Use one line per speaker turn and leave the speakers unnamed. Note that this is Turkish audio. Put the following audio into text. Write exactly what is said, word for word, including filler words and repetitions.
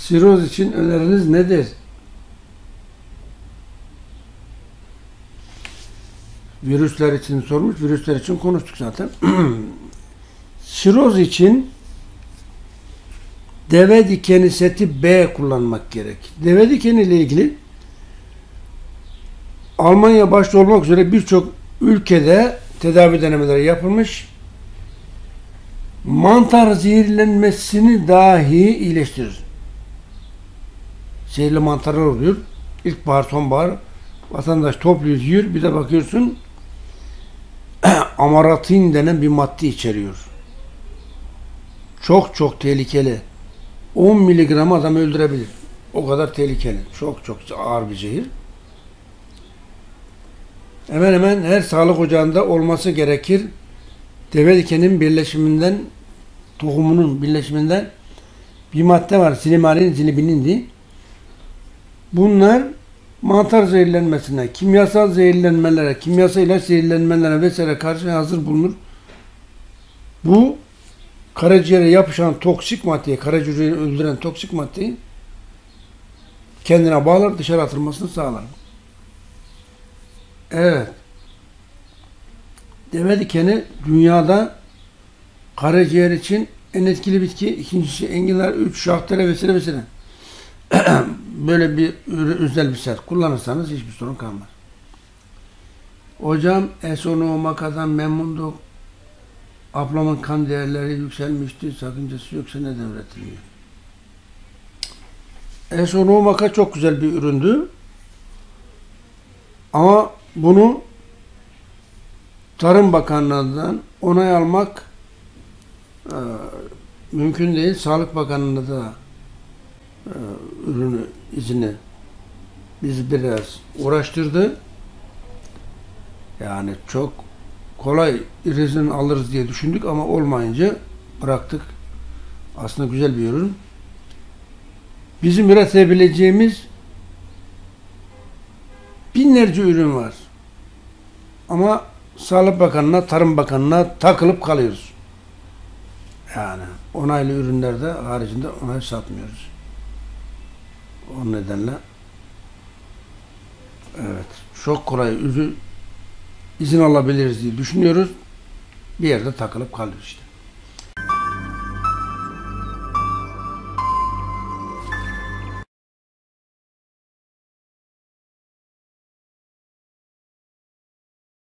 Siroz için öneriniz nedir? Virüsler için sormuş, virüsler için konuştuk zaten. Siroz için deve dikeni seti B kullanmak gerek. Deve dikeni ile ilgili Almanya başta olmak üzere birçok ülkede tedavi denemeleri yapılmış. Mantar zehirlenmesini dahi iyileştirir. Zehirli mantarlar oluyor. İlkbahar, sonbahar vatandaş topluyor, yiyor. Bir de bakıyorsun amaratin denen bir madde içeriyor. Çok çok tehlikeli. on miligram adam öldürebilir. O kadar tehlikeli. Çok çok ağır bir zehir. Hemen hemen her sağlık ocağında olması gerekir. Deve dikenin birleşiminden, tohumunun birleşiminden bir madde var. Silimarin, zilibinin. Bunlar mantar zehirlenmesine, kimyasal zehirlenmelere, kimyasal ilaç zehirlenmelere vesaire karşı hazır bulunur. Bu karaciğere yapışan toksik maddeyi, karaciğeri öldüren toksik maddeyi kendine bağlar, dışarı atılmasını sağlar. Evet. Deve dikeni dünyada karaciğer için en etkili bitki. İkincisi enginar, üç şahtera vesaire vesaire. Böyle bir özel bir set kullanırsanız hiçbir sorun kalmaz. Hocam esonomakadan memnunduk. Ablamın kan değerleri yükselmişti. Sakıncası yoksa neden üretiliyor? Esonomaka çok güzel bir üründü. Ama bunu Tarım Bakanlığı'ndan onay almak e, mümkün değil. Sağlık Bakanlığı'nda da e, ürünü, izini bizi biraz uğraştırdı. Yani çok kolay izin alırız diye düşündük ama olmayınca bıraktık. Aslında güzel bir ürün. Bizim üretebileceğimiz binlerce ürün var. Ama Sağlık Bakanı'na, Tarım Bakanı'na takılıp kalıyoruz. Yani onaylı ürünlerde haricinde onay satmıyoruz. O nedenle evet, çok kolay izin alabiliriz diye düşünüyoruz. Bir yerde takılıp kalıyoruz işte.